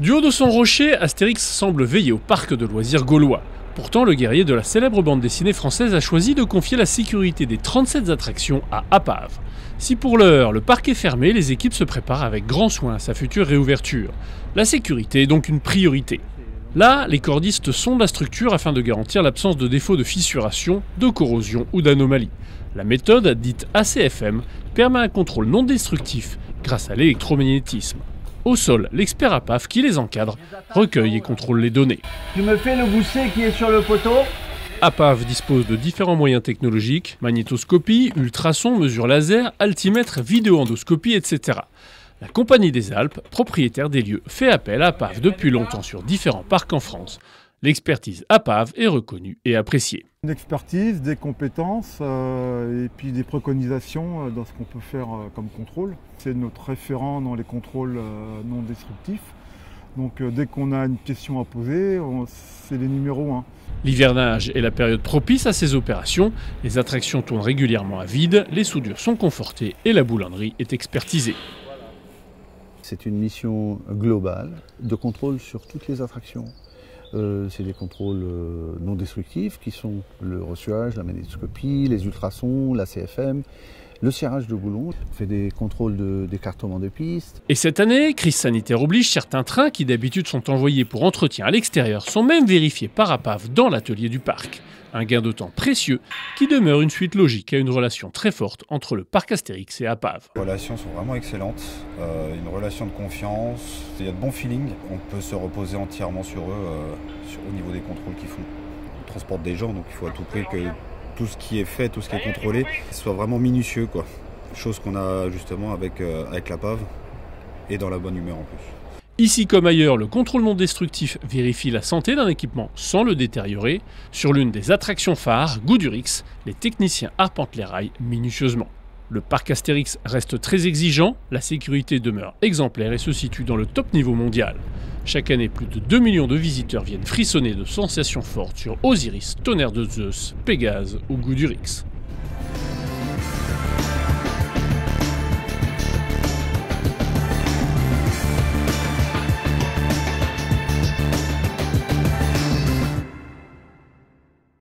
Du haut de son rocher, Astérix semble veiller au parc de loisirs gaulois. Pourtant, le guerrier de la célèbre bande dessinée française a choisi de confier la sécurité des 37 attractions à Apave. Si pour l'heure, le parc est fermé, les équipes se préparent avec grand soin à sa future réouverture. La sécurité est donc une priorité. Là, les cordistes sondent la structure afin de garantir l'absence de défauts de fissuration, de corrosion ou d'anomalie. La méthode, dite ACFM, permet un contrôle non destructif grâce à l'électromagnétisme. Au sol, l'expert Apave qui les encadre recueille et contrôle les données. Tu me fais le gousset qui est sur le poteau? Apave dispose de différents moyens technologiques, magnétoscopie, ultrasons, mesures laser, altimètre, vidéoendoscopie, etc. La Compagnie des Alpes, propriétaire des lieux, fait appel à Apave depuis longtemps sur différents parcs en France. L'expertise Apave est reconnue et appréciée. Une expertise, des compétences et puis des préconisations dans ce qu'on peut faire comme contrôle. C'est notre référent dans les contrôles non destructifs. Donc dès qu'on a une question à poser, c'est les numéros 1. L'hivernage est la période propice à ces opérations. Les attractions tournent régulièrement à vide, les soudures sont confortées et la boulonnerie est expertisée. C'est une mission globale de contrôle sur toutes les attractions. C'est des contrôles non destructifs qui sont le ressuage, la magnétoscopie, les ultrasons, la CFM, le cirage de boulons. On fait des contrôles d'écartement de pistes. Et cette année, crise sanitaire oblige, certains trains qui d'habitude sont envoyés pour entretien à l'extérieur sont même vérifiés par Apave dans l'atelier du parc. Un gain de temps précieux qui demeure une suite logique à une relation très forte entre le parc Astérix et Apave. Les relations sont vraiment excellentes, une relation de confiance, il y a de bons feelings, on peut se reposer entièrement sur eux au niveau des contrôles qu'ils font. Ils transportent des gens, donc il faut à tout prix que tout ce qui est fait, tout ce qui est contrôlé, soit vraiment minutieux, quoi. Chose qu'on a justement avec l'Apave et dans la bonne humeur en plus. Ici comme ailleurs, le contrôle non destructif vérifie la santé d'un équipement sans le détériorer. Sur l'une des attractions phares, Goudurix, les techniciens arpentent les rails minutieusement. Le parc Astérix reste très exigeant, la sécurité demeure exemplaire et se situe dans le top niveau mondial. Chaque année, plus de 2 millions de visiteurs viennent frissonner de sensations fortes sur Osiris, Tonnerre de Zeus, Pégase ou Goudurix.